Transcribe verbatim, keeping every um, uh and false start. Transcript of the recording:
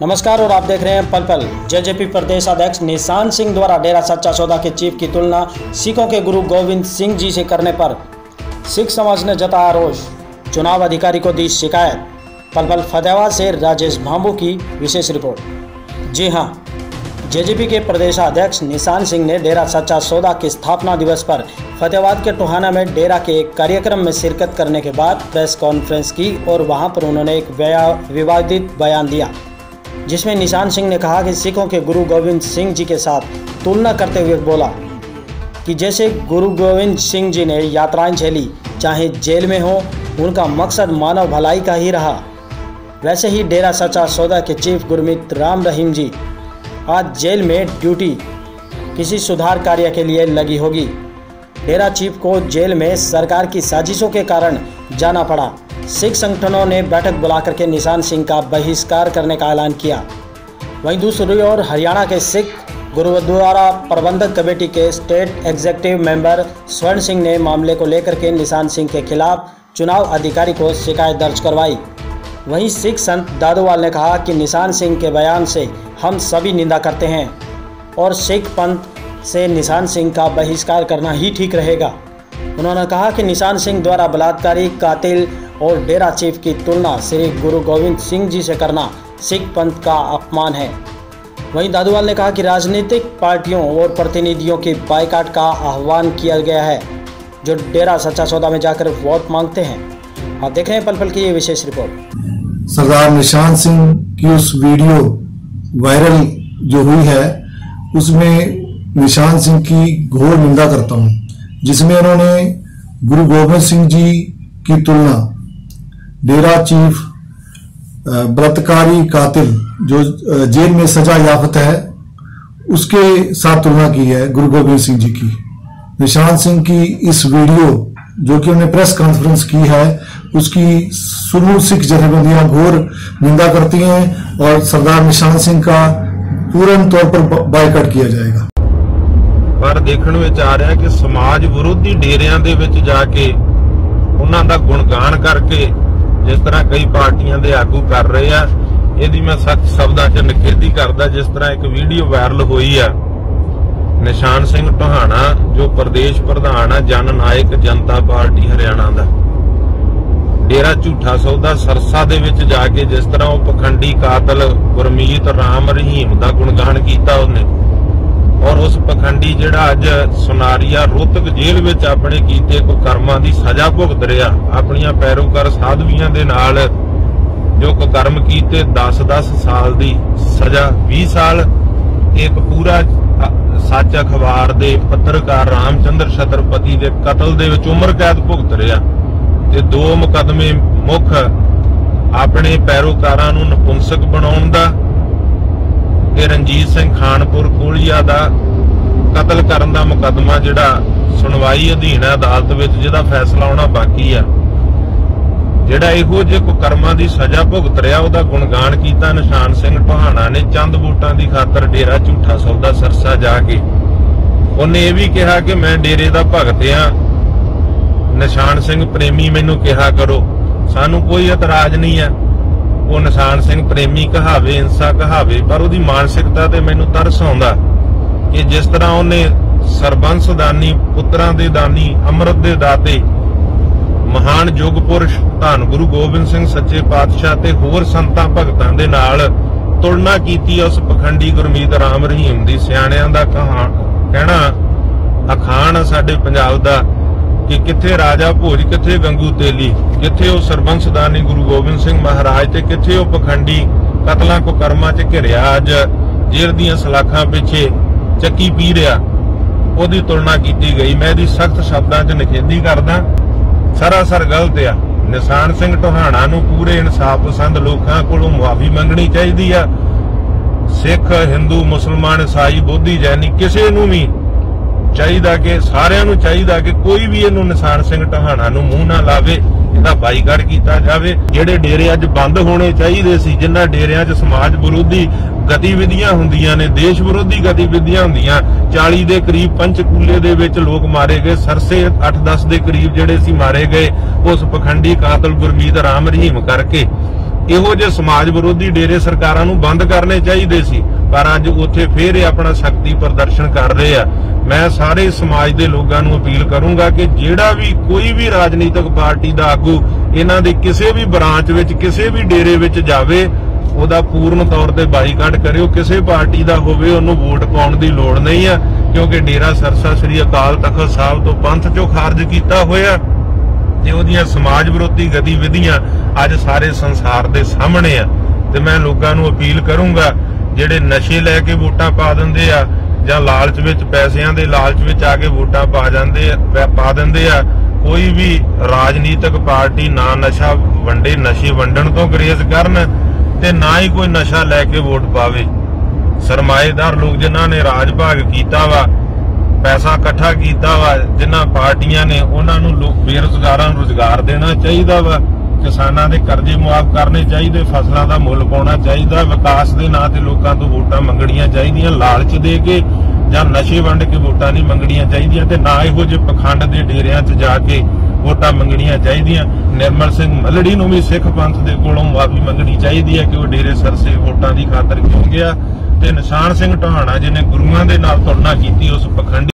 नमस्कार और आप देख रहे हैं पल पल। जेजेपी प्रदेश अध्यक्ष निशान सिंह द्वारा डेरा सच्चा सौदा के चीफ की तुलना सिखों के गुरु गोविंद सिंह जी से करने पर सिख समाज ने जताया रोष, चुनाव अधिकारी को दी शिकायत। पल पल फतेहाबाद से राजेश भांबू की विशेष रिपोर्ट। जी हां, जेजेपी के प्रदेश अध्यक्ष निशान सिंह ने डेरा सच्चा सौदा के स्थापना दिवस पर फतेहाबाद के टोहाना में डेरा के एक कार्यक्रम में शिरकत करने के बाद प्रेस कॉन्फ्रेंस की और वहां पर उन्होंने एक विवादित बयान दिया, जिसमें निशान सिंह ने कहा कि सिखों के गुरु गोविंद सिंह जी के साथ तुलना करते हुए बोला कि जैसे गुरु गोविंद सिंह जी ने यात्राएं झेली, चाहे जेल में हो, उनका मकसद मानव भलाई का ही रहा, वैसे ही डेरा सच्चा सौदा के चीफ गुरमीत राम रहीम जी आज जेल में ड्यूटी किसी सुधार कार्य के लिए लगी होगी। डेरा चीफ को जेल में सरकार की साजिशों के कारण जाना पड़ा। सिख संगठनों ने बैठक बुलाकर के निशान सिंह का बहिष्कार करने का ऐलान किया। वहीं दूसरी ओर हरियाणा के सिख गुरुद्वारा प्रबंधक कमेटी के स्टेट एग्जीक्यूटिव मेंबर स्वर्ण सिंह ने मामले को लेकर के निशान सिंह के खिलाफ चुनाव अधिकारी को शिकायत दर्ज करवाई। वहीं सिख संत दादूवाल ने कहा कि निशान सिंह के बयान से हम सभी निंदा करते हैं और सिख पंथ से निशान सिंह का बहिष्कार करना ही ठीक रहेगा। उन्होंने कहा कि निशान सिंह द्वारा बलात्कारी, कातिल और डेरा चीफ की तुलना श्री गुरु गोविंद सिंह जी से करना सिख पंथ का अपमान है। वहीं दादूवाल ने कहा कि राजनीतिक पार्टियों और प्रतिनिधियों की बाइकाट का आह्वान किया गया है, जो डेरा सच्चा सौदा में जाकर वोट मांगते हैं। आप देख रहे हैं पल पल की ये विशेष रिपोर्ट। सरदार निशान सिंह की उस वीडियो वायरल जो हुई है, उसमें निशान सिंह की घोर निंदा करता हूं, जिसमें उन्होंने गुरु गोविंद सिंह जी की तुलना डेरा चीफ बलात्कारी कातिल जो जेल में सजा याफ्त है उसके साथ तुलना की है गुरु गोविंद सिंह जी की। निशान सिंह की इस वीडियो जो कि उन्होंने प्रेस कॉन्फ्रेंस की है, उसकी सुन्नी सिख जथेबंदियां घोर निंदा करती हैं और सरदार निशान सिंह का पूर्ण तौर पर बायकॉट किया जाएगा। पर देखਣ ਵਿੱਚ ਆ ਰਿਹਾ ਕਿ ਸਮਾਜ ਵਿਰੋਧੀ ਡੇਰਿਆਂ ਦੇ ਵਿੱਚ ਜਾ ਕੇ ਉਹਨਾਂ ਦਾ ਗੁਣਗਾਨ ਕਰਕੇ ਜਿਸ ਤਰ੍ਹਾਂ ਕਈ ਪਾਰਟੀਆਂ ਦੇ ਆਗੂ ਕਰ ਰਹੇ ਆ, ਇਹਦੀ ਮੈਂ ਸਖਤ ਸ਼ਬਦਾਂ 'ਚ ਨਿਖੇਧੀ ਕਰਦਾ। ਜਿਸ ਤਰ੍ਹਾਂ ਇੱਕ ਵੀਡੀਓ ਵਾਇਰਲ ਹੋਈ ਆ ਨਿਸ਼ਾਨ ਸਿੰਘ ਟੋਹਾਣਾ ਜੋ ਪ੍ਰਦੇਸ਼ ਪ੍ਰਧਾਨ ਆ ਜਨ ਨਾਇਕ ਜਨਤਾ ਪਾਰਟੀ ਹਰਿਆਣਾ ਦਾ, डेरा झूठा सौदा सरसा दे विच जाके जिस तरह वो पखंडी कातल गुरमीत राम रहीम का गुणगान किया उन्हें, और उस पखंडी जिहड़ा अज सुनारिया रोहतक जेल विच अपने कीते कुकर्मां दी सजा भुगत रहा, अपनियां पैरोकार साधवियां दे नाल जो कुकर्म कीते दस दस साल दी सजा, बीस साल एक पूरा सच अखबार दे पत्रकार रामचंद्र छत्रपति दे कतल दे विच उम्र कैद भुगत रहा ते दो मुकदमे मुख अपने पैरोकारां नूं नपुंसक बनाउण दा ते रणजीत सिंह खानपुर कोलिया दा कतल करन दा मुकदमा जिहड़ा सुनवाई अधीन है अदालत विच, जिहदा फैसला आउणा बाकी आ, जिहड़ा इहो जे कुकर्मां दी सजा भुगत रिहा उहदा गुणगान कीता निशान सिंह टोहाना ने चंद वोटां दी खातर डेरा झूठा सौदा सरसा जाके। उन्हें यह भी कहा कि मैं डेरे दा भगत हां, निशान सिंह प्रेमी मैनू कहा करो, सानू कोई एतराज नहीं है। वो निशान सिंह प्रेमी कहावे, इंसा कहावे, पर उहदी मानसिकता ते मैनू तरस आउंदा कि जिस तरह उन्हें सरबंस दानी, पुत्रां दे दानी, अमृत दे दाते, महान युग पुरुष धन गुरु गोबिंद सिंह सच्चे पातशाह ते होर संतां भगतां दे नाल तुलना कीती। उस पखंडी गुरमीत राम रहीम दी सियाणियां दा कहना अखान साडे पंजाब दा कि किथे राजा भोज, किथे गंगू तेली, किथे वो सरबंसदानी गुरु गोबिंद सिंह महाराज ते किथे वो पखंडी कतलों को कर्मां च घिरिया अज जेल दीयां सलाखां पिछे चक्की पी रहा, ओदी तुलना की गई। मैं इहदी सख्त शब्दां च निखेधी करदा, सरासर गलत आ। निशान सिंह टोहाना नूं पूरे इंसाफ पसंद लोकां कोलों मुआफी मंगनी चाहीदी आ। सिख, हिंदू, मुसलमान, ईसाई, बोधी, जैनी किसी नूं भी चाहिए कि सारिਆਂ ਨੂੰ चाहिए कि कोई भी इहनूं निशान सिंह टोहाना नूं मूंह ना लावे, इहदा बाईकाट कीता जावे। जिहड़े डेरे अज बंद होने चाहिए सी, जिन्हां डेरियां 'च समाज विरोधी गतिविधियां हुंदियां ने, देश विरोधी गतिविधियां हुंदियां, चालीस दे करीब पंचकूले दे विच लोग मारे गए, सरसे अठ दस दे करीब जिहड़े सी मारे गए उस पखंडी कातल गुरमीत राम रहीम करके। ਇਹੋ ਜਿਹੇ ਸਮਾਜ ਵਿਰੋਧੀ ਡੇਰੇ ਸਰਕਾਰਾਂ ਨੂੰ ਬੰਦ ਕਰਨੇ ਚਾਹੀਦੇ ਸੀ, ਪਰ ਅੱਜ ਉੱਥੇ ਫੇਰ ਇਹ ਆਪਣਾ ਸ਼ਕਤੀ ਪ੍ਰਦਰਸ਼ਨ ਕਰ ਰਹੇ ਆ। ਮੈਂ ਸਾਰੇ ਸਮਾਜ ਦੇ ਲੋਕਾਂ ਨੂੰ ਅਪੀਲ ਕਰੂੰਗਾ ਕਿ ਜਿਹੜਾ ਵੀ ਕੋਈ ਵੀ ਰਾਜਨੀਤਿਕ ਪਾਰਟੀ ਦਾ ਆਗੂ ਇਹਨਾਂ ਦੇ ਕਿਸੇ ਵੀ ਬ੍ਰਾਂਚ ਵਿੱਚ ਕਿਸੇ ਵੀ ਡੇਰੇ ਵਿੱਚ ਜਾਵੇ, ਉਹਦਾ ਪੂਰਨ ਤੌਰ ਤੇ ਬਾਈਕਾਟ ਕਰਿਓ। ਕਿਸੇ ਪਾਰਟੀ ਦਾ ਹੋਵੇ ਉਹਨੂੰ ਵੋਟ ਪਾਉਣ ਦੀ ਲੋੜ ਨਹੀਂ ਆ, ਕਿਉਂਕਿ ਡੇਰਾ ਸਰਸਾ ਸ੍ਰੀ ਅਕਾਲ ਤਖਤ ਸਾਹਿਬ ਤੋਂ ਪੰਥ ਚੋਂ ਖਾਰਜ ਕੀਤਾ ਹੋਇਆ ਤੇ ਉਹਦੀਆਂ ਸਮਾਜ ਵਿਰੋਧੀ ਗਤੀਵਿਧੀਆਂ ਅੱਜ ਸਾਰੇ ਸੰਸਾਰ ਦੇ ਸਾਹਮਣੇ ਆ। ਤੇ ਮੈਂ ਲੋਕਾਂ ਨੂੰ ਅਪੀਲ ਕਰੂੰਗਾ, ਜਿਹੜੇ ਨਸ਼ੇ ਲੈ ਕੇ ਵੋਟਾਂ ਪਾ ਦਿੰਦੇ ਆ ਜਾਂ ਲਾਲਚ ਵਿੱਚ ਪੈਸਿਆਂ ਦੇ ਲਾਲਚ ਵਿੱਚ ਆ ਕੇ ਵੋਟਾਂ ਪਾ ਜਾਂਦੇ ਆ ਪਾ ਦਿੰਦੇ ਆ ਕੋਈ ਵੀ ਰਾਜਨੀਤਿਕ ਪਾਰਟੀ ਨਾ ਨਸ਼ਾ ਵੰਡੇ, ਨਸ਼ੇ ਵੰਡਣ ਤੋਂ ਗੁਰੇਜ਼ ਕਰਨ ਤੇ ਨਾ ਹੀ ਕੋਈ ਨਸ਼ਾ ਲੈ ਕੇ ਵੋਟ ਪਾਵੇ। ਸਰਮਾਏਦਾਰ ਲੋਕ ਜਿਨ੍ਹਾਂ ਨੇ ਰਾਜ ਭਾਗ ਕੀਤਾ ਵਾ, ਪੈਸਾ ਇਕੱਠਾ ਕੀਤਾ ਵਾ, ਜਿਨ੍ਹਾਂ ਪਾਰਟੀਆਂ ਨੇ, ਉਹਨਾਂ ਨੂੰ ਲੋਕ ਬੇਰੁਜ਼ਗਾਰਾਂ ਨੂੰ ਰੁਜ਼ਗਾਰ ਦੇਣਾ ਚਾਹੀਦਾ ਵਾ, ਕਿਸਾਨਾਂ ਦੇ ਕਰਜ਼ੇ ਮੁਆਫ ਕਰਨੇ ਚਾਹੀਦੇ, ਫਸਲਾਂ ਦਾ ਮੁੱਲ ਪਾਉਣਾ ਚਾਹੀਦਾ, ਵਿਕਾਸ ਦੇ ਨਾਂ ਤੇ ਲੋਕਾਂ ਤੋਂ ਵੋਟਾਂ ਮੰਗਣੀਆਂ ਚਾਹੀਦੀਆਂ, ਲਾਲਚ ਦੇ ਕੇ ਜਾਂ ਨਸ਼ੇ ਵੰਡ ਕੇ ਵੋਟਾਂ ਨਹੀਂ ਮੰਗਣੀਆਂ ਚਾਹੀਦੀਆਂ, ਤੇ ਨਾ ਇਹੋ ਜਿਹੇ ਪਖੰਡ ਦੇ ਡੇਰਿਆਂ 'ਚ ਜਾ ਕੇ ਵੋਟਾਂ ਮੰਗਣੀਆਂ ਚਾਹੀਦੀਆਂ। ਨਿਰਮਲ ਸਿੰਘ ਮੱਲੜੀ ਨੂੰ ਵੀ ਸਿੱਖ ਪੰਥ ਦੇ ਕੋਲੋਂ ਮੁਆਫੀ ਮੰਗਣੀ ਚਾਹੀਦੀ ਹੈ ਕਿ ਉਹ ਡੇਰੇ ਸਰਸੇ ਵੋਟਾਂ ਦੀ ਖਾਤਰ ਕਿਉਂ ਗਿਆ, ਤੇ ਨਿਸ਼ਾਨ ਸਿੰਘ ਢਾਣਾ ਜਿਹਨੇ ਗੁਰੂਆਂ ਦੇ ਨਾਲ ਤੁਲਨਾ ਕੀਤੀ ਉਸ ਪਖੰਡੀ